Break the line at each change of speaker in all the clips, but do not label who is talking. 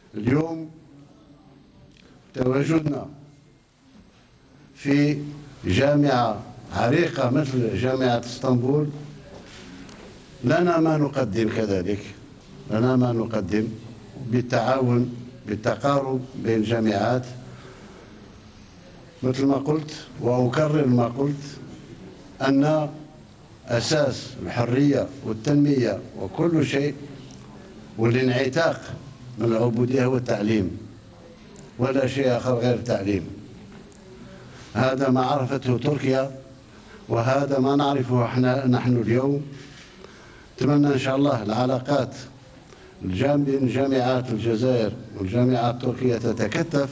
اليوم تواجدنا في جامعة عريقة مثل جامعة اسطنبول لنا ما نقدم، كذلك لنا ما نقدم بالتعاون بالتقارب بين الجامعات. مثل ما قلت وأكرر ما قلت، أن أساس الحرية والتنمية وكل شيء والانعتاق من العبودية هو التعليم، ولا شيء آخر غير التعليم. هذا ما عرفته تركيا وهذا ما نعرفه نحن اليوم. أتمنى إن شاء الله العلاقات بين جامعات الجزائر والجامعات التركية تتكثف.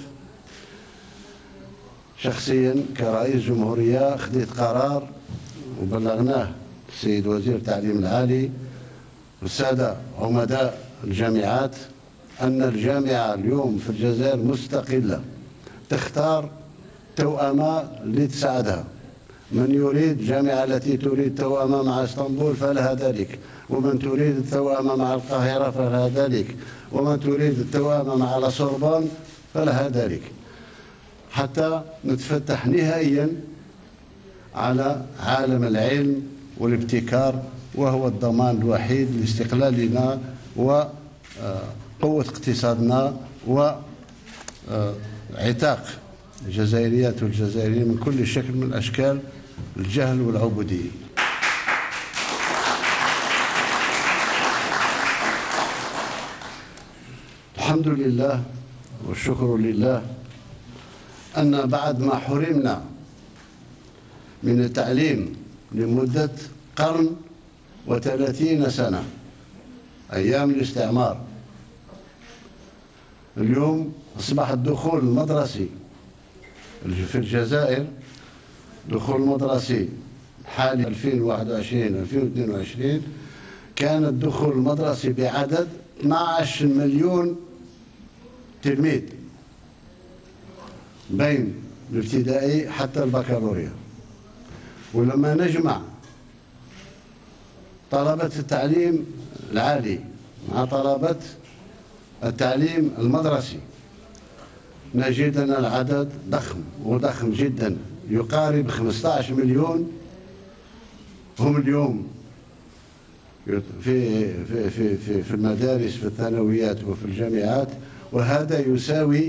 شخصيا كرئيس جمهورية خذيت قرار وبلغناه السيد وزير التعليم العالي والسادة عمداء الجامعات أن الجامعة اليوم في الجزائر مستقلة، تختار توأمة اللي تساعدها. من يريد الجامعة التي تريد توأمة مع اسطنبول فلها ذلك، ومن تريد التوأمة مع القاهرة فلها ذلك، ومن تريد التوأمة مع لاسوربون فلها ذلك، حتى نتفتح نهائيا على عالم العلم والابتكار، وهو الضمان الوحيد لاستقلالنا وقوة اقتصادنا وعتاق الجزائريات والجزائريين من كل شكل من أشكال الجهل والعبودية. الحمد لله والشكر لله أن بعد ما حرمنا من التعليم لمدة قرن و30 سنة أيام الاستعمار، اليوم أصبح الدخول المدرسي في الجزائر، دخول مدرسي حالي 2021-2022 كان الدخول المدرسي بعدد 12 مليون تلميذ بين الابتدائي حتى البكالوريا. ولما نجمع طلبة التعليم العالي مع طلبة التعليم المدرسي نجد أن العدد ضخم وضخم جدا، يقارب 15 مليون هم اليوم في المدارس في الثانويات وفي الجامعات، وهذا يساوي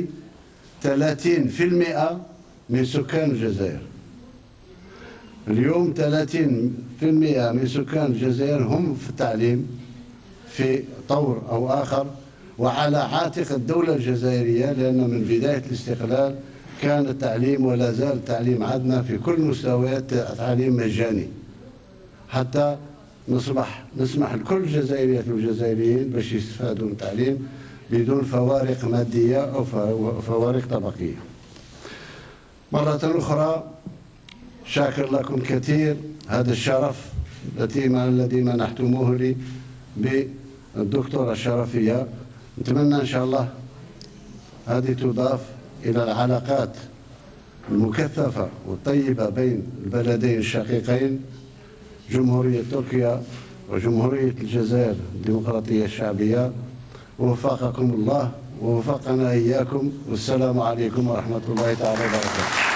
30% من سكان الجزائر. اليوم 30% من سكان الجزائر هم في التعليم في طور أو آخر، وعلى عاتق الدولة الجزائرية، لأن من بداية الاستقلال كان التعليم ولا زال التعليم عندنا في كل مستويات تعليم مجاني، حتى نسمح لكل الجزائريات والجزائريين باش يستفادوا من التعليم بدون فوارق مادية أو فوارق طبقية. مرة أخرى شاكر لكم كثير هذا الشرف الذي منحتموه لي بالدكتوراه الشرفية. نتمنى إن شاء الله هذه تضاف إلى العلاقات المكثفة والطيبة بين البلدين الشقيقين جمهورية تركيا وجمهورية الجزائر الديمقراطية الشعبية. ووفقكم الله ووفقنا إياكم، والسلام عليكم ورحمة الله تعالى وبركاته.